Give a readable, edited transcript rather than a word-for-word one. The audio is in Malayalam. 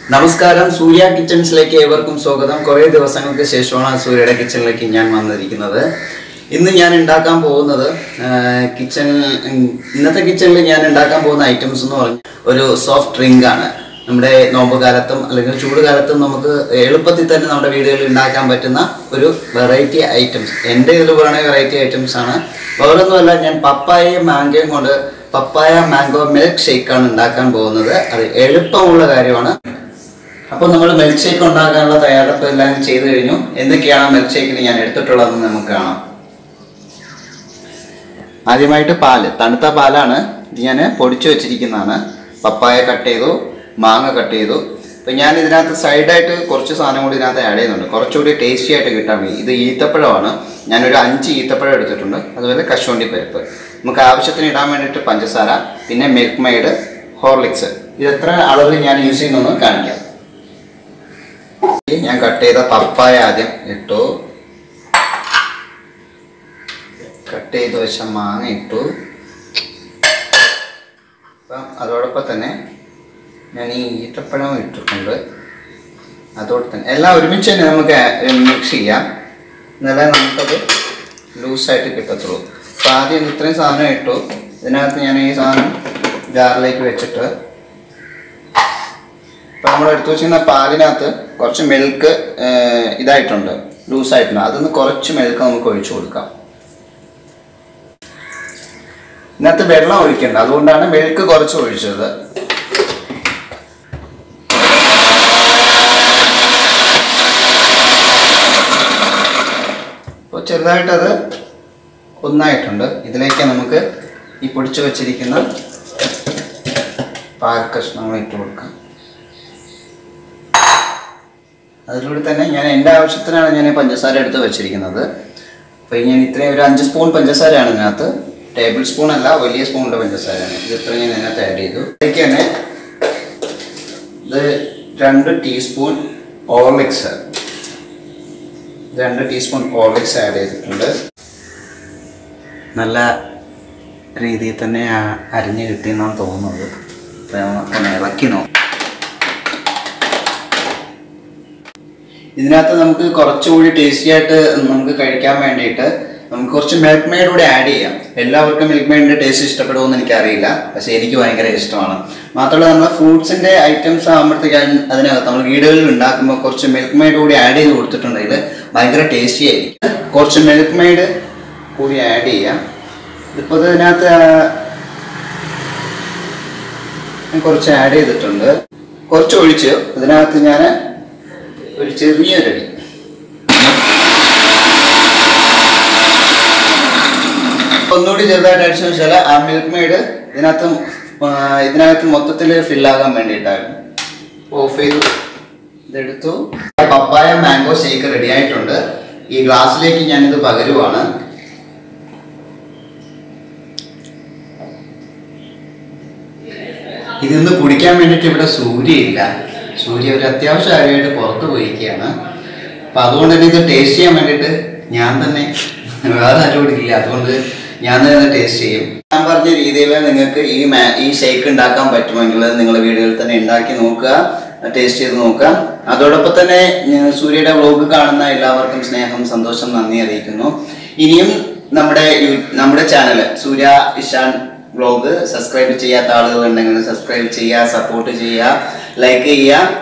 നമസ്കാരം സൂര്യ കിച്ചൺസിലേക്ക് ഏവർക്കും സ്വാഗതം. കുറേ ദിവസങ്ങൾക്ക് ശേഷമാണ് സൂര്യയുടെ കിച്ചണിലേക്ക് ഞാൻ വന്നിരിക്കുന്നത്. ഇന്ന് ഞാൻ ഉണ്ടാക്കാൻ പോകുന്നത് ഇന്നത്തെ കിച്ചണിൽ ഞാൻ ഉണ്ടാക്കാൻ പോകുന്ന ഐറ്റംസ് എന്ന് പറഞ്ഞാൽ ഒരു സോഫ്റ്റ് ഡ്രിങ്ക് ആണ്. നമ്മുടെ നോമ്പ് കാലത്തും അല്ലെങ്കിൽ ചൂട് കാലത്തും നമുക്ക് എളുപ്പത്തിൽ തന്നെ നമ്മുടെ വീടുകളിൽ ഉണ്ടാക്കാൻ പറ്റുന്ന ഒരു വെറൈറ്റി ഐറ്റംസ്. എൻ്റെ ഇതിൽ പറയുന്ന വെറൈറ്റി ഐറ്റംസ് ആണ്. വേറൊന്നുമല്ല, ഞാൻ പപ്പായയും മാംഗോയും കൊണ്ട് പപ്പായ മാംഗോ മിൽക്ക് ഷേക്കാണ് ഉണ്ടാക്കാൻ പോകുന്നത്. അത് എളുപ്പമുള്ള കാര്യമാണ്. അപ്പോൾ നമ്മൾ മിൽക്ക് ഷേക്ക് ഉണ്ടാക്കാനുള്ള തയ്യാറെടുപ്പ് എല്ലാം ചെയ്തു കഴിഞ്ഞു. എന്തൊക്കെയാണ് മിൽക്ക് ഷേക്കിന് ഞാൻ എടുത്തിട്ടുള്ളതെന്ന് നമുക്ക് കാണാം. ആദ്യമായിട്ട് പാല്, തണുത്ത പാലാണ്. ഇത് ഞാൻ പൊടിച്ചു വെച്ചിരിക്കുന്നതാണ്. പപ്പായ കട്ട് ചെയ്തു, മാങ്ങ കട്ട് ചെയ്തു. അപ്പം ഞാൻ ഇതിനകത്ത് സൈഡായിട്ട് കുറച്ച് സാധനം കൂടി ഇതിനകത്ത് ആഡ് ചെയ്യുന്നുണ്ട്, കുറച്ചുകൂടി ടേസ്റ്റി ആയിട്ട് കിട്ടാൻ വേണ്ടി. ഇത് ഈത്തപ്പഴമാണ്. ഞാനൊരു 5 ഈത്തപ്പഴം എടുത്തിട്ടുണ്ട്. അതുപോലെ കശുവണ്ടി പരിപ്പ്. നമുക്ക് ആവശ്യത്തിന് ഇടാൻ വേണ്ടിയിട്ട് പഞ്ചസാര, പിന്നെ മിൽക്ക് മെയ്ഡ്, ഹോർലിക്സ്. ഇത് എത്ര അളവിൽ ഞാൻ യൂസ് ചെയ്യുന്നതെന്ന് കാണിക്കാം. ഞാൻ കട്ട് ചെയ്ത പപ്പായ ആദ്യം ഇട്ടു, കട്ട് ചെയ്ത് വെച്ച മാങ്ങ ഇട്ടു. അപ്പം അതോടൊപ്പം തന്നെ ഞാൻ ഈ ഈത്തപ്പഴം ഇട്ടിട്ടുണ്ട്. അതോടെ തന്നെ എല്ലാം ഒരുമിച്ച് തന്നെ നമുക്ക് മിക്സ് ചെയ്യാം, എന്നാലേ നമുക്കത് ലൂസായിട്ട് കിട്ടത്തുള്ളൂ. അപ്പം ആദ്യം ഇത്രയും സാധനം ഇട്ടു. ഇതിനകത്ത് ഞാൻ ഈ സാധനം ജാറിലേക്ക് വെച്ചിട്ട് ഇപ്പം നമ്മൾ എടുത്തു വെച്ചിരുന്ന പാലിനകത്ത് കുറച്ച് മിൽക്ക് ഇതായിട്ടുണ്ട്, ലൂസായിട്ടുണ്ട്. അതൊന്ന് കുറച്ച് മിൽക്ക് നമുക്ക് ഒഴിച്ചു കൊടുക്കാം. ഇതിനകത്ത് വെള്ളം ഒഴിക്കണ്ട, അതുകൊണ്ടാണ് മിൽക്ക് കുറച്ച് ഒഴിച്ചത്. ഇപ്പോൾ ചെറുതായിട്ടത് ഒന്നായിട്ടുണ്ട്. ഇതിലേക്ക് നമുക്ക് ഈ പൊടിച്ചു വച്ചിരിക്കുന്ന പാൽ കഷ്ണങ്ങൾ ഇട്ട് കൊടുക്കാം. അതിലൂടെ തന്നെ ഞാൻ എൻ്റെ ആവശ്യത്തിനാണ് ഞാൻ പഞ്ചസാര എടുത്ത് വെച്ചിരിക്കുന്നത്. അപ്പോൾ ഞാൻ ഇത്രയും ഒരു 5 സ്പൂൺ പഞ്ചസാരയാണ് ഇതിനകത്ത്. ടേബിൾ സ്പൂൺ അല്ല, വലിയ സ്പൂണിൻ്റെ പഞ്ചസാരയാണ്. ഇത് ഇത്രയും ഞാൻ ഇതിനകത്ത് ആഡ് ചെയ്തു. ഇതിലേക്ക് തന്നെ ഇത് 2 teaspoon Horlicks, 2 teaspoon Horlicks add ചെയ്തിട്ടുണ്ട്. നല്ല രീതിയിൽ തന്നെ അരിഞ്ഞ് കിട്ടിയെന്നാണ് തോന്നുന്നത്. ഒന്ന് ഇളക്കി നോക്കാം. ഇതിനകത്ത് നമുക്ക് കുറച്ചുകൂടി ടേസ്റ്റി ആയിട്ട് നമുക്ക് കഴിക്കാൻ വേണ്ടിയിട്ട് നമുക്ക് കുറച്ച് മിൽക്ക് മെയ്ഡ് കൂടി ആഡ് ചെയ്യാം. എല്ലാവർക്കും മിൽക്ക് മെയ്ഡിൻ്റെ ടേസ്റ്റ് ഇഷ്ടപ്പെടുമെന്ന് എനിക്കറിയില്ല, പക്ഷേ എനിക്ക് ഭയങ്കര ഇഷ്ടമാണ്. മാത്രമല്ല, നമ്മൾ ഫ്രൂട്ട്സിൻ്റെ ഐറ്റംസ് ആകുമ്പോഴത്തേക്ക് അതിനകത്ത് നമ്മൾ വീടുകളിൽ ഉണ്ടാക്കുമ്പോൾ കുറച്ച് മിൽക്ക് മെയ്ഡ് കൂടി ആഡ് ചെയ്ത് കൊടുത്തിട്ടുണ്ടെങ്കിൽ ഭയങ്കര ടേസ്റ്റി ആയിരിക്കും. കുറച്ച് മിൽക്ക് മെയ്ഡ് കൂടി ആഡ് ചെയ്യാം. ഇപ്പോൾ ഇതിനകത്ത് കുറച്ച് ആഡ് ചെയ്തിട്ടുണ്ട്. കുറച്ച് ഒഴിച്ച് ഇതിനകത്ത് ഞാൻ ഒരു ചെറിയൊരടി ഒന്നുകൂടി ചെറുതായിട്ട് അടിച്ചു വെച്ചാൽ ആ മിൽക്ക് മെയ്ഡ് ഇതിനകത്ത് മൊത്തത്തിൽ ഫില്ലാകാൻ വേണ്ടിയിട്ടായിരുന്നു. ഓഫ് ചെയ്തു, ഇതെടുത്തു. പപ്പായ മാംഗോ ഷേക്ക് റെഡി ആയിട്ടുണ്ട്. ഈ ഗ്ലാസ്സിലേക്ക് ഞാനിത് പകരുവാണ്. ഇതിന്ന് കുടിക്കാൻ വേണ്ടിയിട്ട് ഇവിടെ സൂര്യയില്ല. സൂര്യ ഒരു അത്യാവശ്യ കാര്യമായിട്ട് പുറത്ത് പോയിരിക്കുകയാണ്. അപ്പം അതുകൊണ്ട് തന്നെ ഇത് ടേസ്റ്റ് ചെയ്യാൻ വേണ്ടിയിട്ട് ഞാൻ തന്നെ, വേറെ ആരും കൂടി ഇല്ല, അതുകൊണ്ട് ഞാൻ തന്നെ ടേസ്റ്റ് ചെയ്യും. ഞാൻ പറഞ്ഞ രീതിയിൽ നിങ്ങൾക്ക് ഈ ഷേക്ക് ഉണ്ടാക്കാൻ പറ്റുമെങ്കിൽ നിങ്ങൾ വീടുകളിൽ തന്നെ ഉണ്ടാക്കി നോക്കുക, ടേസ്റ്റ് ചെയ്ത് നോക്കുക. അതോടൊപ്പം തന്നെ സൂര്യയുടെ വ്ലോഗ് കാണുന്ന എല്ലാവർക്കും സ്നേഹം, സന്തോഷം, നന്ദി അറിയിക്കുന്നു. ഇനിയും നമ്മുടെ channel Surya Ishan vlog subscribe ചെയ്യാത്ത ആളുകൾ ഉണ്ടെങ്കിൽ സബ്സ്ക്രൈബ് ചെയ്യുക, സപ്പോർട്ട് ചെയ്യുക, ലൈക്ക് ചെയ്യുക.